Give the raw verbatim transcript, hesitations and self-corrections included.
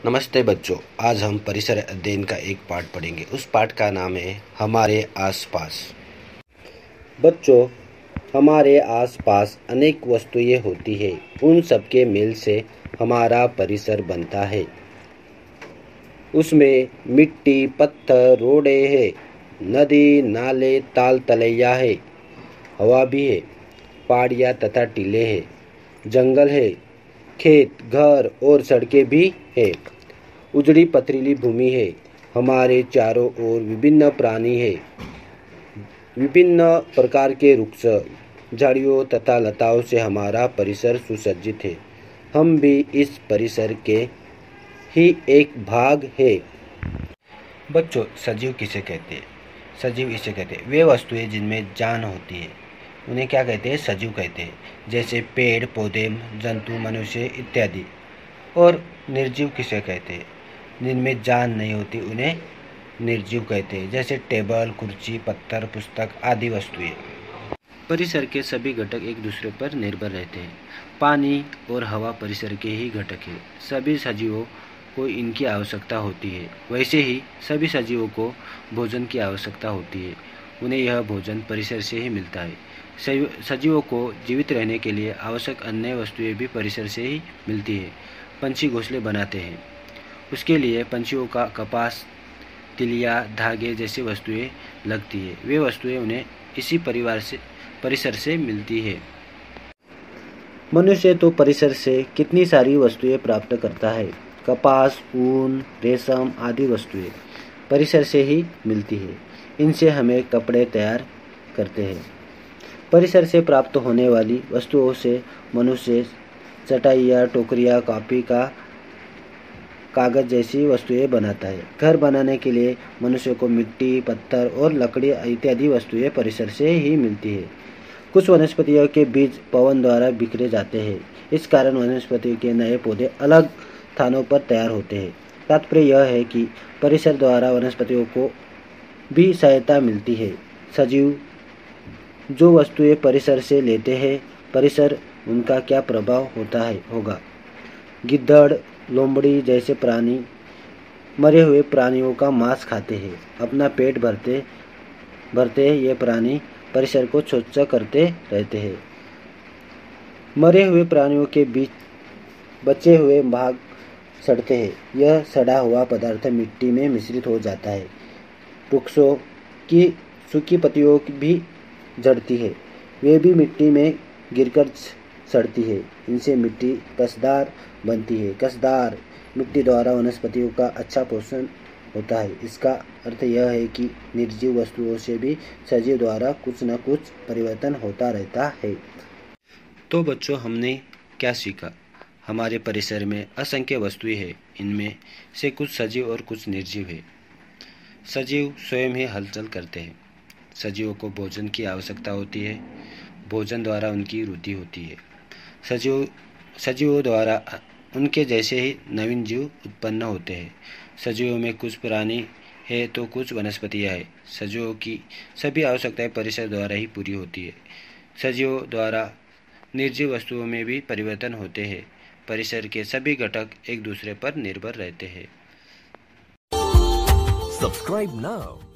नमस्ते बच्चों, आज हम परिसर अध्ययन का एक पाठ पढ़ेंगे। उस पाठ का नाम है हमारे आसपास। बच्चों, हमारे आसपास अनेक वस्तुएं होती हैं। उन सबके मेल से हमारा परिसर बनता है। उसमें मिट्टी, पत्थर, रोडें हैं, नदी, नाले, ताल तलैया है, हवा भी है, पहाड़ियाँ तथा टीले हैं, जंगल है, खेत, घर और सड़कें भी है। उजड़ी पथरीली भूमि है। हमारे चारों ओर विभिन्न प्राणी है, विभिन्न प्रकार के वृक्ष, झाड़ियों तथा लताओं से हमारा परिसर सुसज्जित है। हम भी इस परिसर के ही एक भाग है। बच्चों, सजीव किसे कहते हैं? सजीव इसे कहते हैं वे वस्तुएं जिनमें जान होती है, उन्हें क्या कहते हैं? सजीव कहते हैं। जैसे पेड़ पौधे, जंतु, मनुष्य इत्यादि। और निर्जीव किसे कहते हैं? जिनमें जान नहीं होती, उन्हें निर्जीव कहते हैं। जैसे टेबल, कुर्सी, पत्थर, पुस्तक आदि वस्तुएं। परिसर के सभी घटक एक दूसरे पर निर्भर रहते हैं। पानी और हवा परिसर के ही घटक हैं। सभी सजीवों को इनकी आवश्यकता होती है। वैसे ही सभी सजीवों को भोजन की आवश्यकता होती है। उन्हें यह भोजन परिसर से ही मिलता है। सजीवों को जीवित रहने के लिए आवश्यक अन्य वस्तुएं भी परिसर से ही मिलती है। पंछी घोंसले बनाते हैं, उसके लिए पंछियों का कपास, तिलिया, धागे जैसी वस्तुएं लगती है। वे वस्तुएं उन्हें इसी परिवार से परिसर से मिलती है। मनुष्य तो परिसर से कितनी सारी वस्तुएं प्राप्त करता है। कपास, ऊन, रेशम आदि वस्तुएं परिसर से ही मिलती है। इनसे हमें कपड़े तैयार करते हैं। परिसर से प्राप्त होने वाली वस्तुओं से मनुष्य चटाइयाँ, टोकरियाँ, कॉपी का कागज जैसी वस्तुएं बनाता है। घर बनाने के लिए मनुष्य को मिट्टी, पत्थर और लकड़ी इत्यादि वस्तुएं परिसर से ही मिलती है। कुछ वनस्पतियों के बीज पवन द्वारा बिखरे जाते हैं। इस कारण वनस्पतियों के नए पौधे अलग स्थानों पर तैयार होते हैं। तात्पर्य यह है कि परिसर द्वारा वनस्पतियों को भी सहायता मिलती है। सजीव जो वस्तुएं परिसर से लेते हैं, परिसर उनका क्या प्रभाव होता है होगा। गिद्धड़, लोमड़ी जैसे प्राणी मरे हुए प्राणियों का मांस खाते हैं। अपना पेट भरते भरते ये प्राणी परिसर को स्वच्छ करते रहते हैं। मरे हुए प्राणियों के बीच बचे हुए भाग सड़ते हैं। यह सड़ा हुआ पदार्थ मिट्टी में मिश्रित हो जाता है। वृक्षों की सूखी पत्तियों भी झड़ती है, वे भी मिट्टी में गिरकर सड़ती है। इनसे मिट्टी कसदार बनती है। कसदार मिट्टी द्वारा वनस्पतियों का अच्छा पोषण होता है। इसका अर्थ यह है कि निर्जीव वस्तुओं से भी सजीव द्वारा कुछ न कुछ परिवर्तन होता रहता है। तो बच्चों, हमने क्या सीखा? हमारे परिसर में असंख्य वस्तुएं हैं। इनमें से कुछ सजीव और कुछ निर्जीव है। सजीव स्वयं ही हलचल करते हैं। सजीवों को भोजन की आवश्यकता होती है। भोजन द्वारा उनकी वृद्धि होती है। सजीव सजीवों द्वारा उनके जैसे ही नवीन जीव उत्पन्न होते हैं। सजीवों में कुछ प्राणी है तो कुछ वनस्पतियाँ हैं। सजीवों की सभी आवश्यकताएं परिसर द्वारा ही पूरी होती है। सजीवों द्वारा निर्जीव वस्तुओं में भी परिवर्तन होते हैं। परिसर के सभी घटक एक दूसरे पर निर्भर रहते हैं। Subscribe now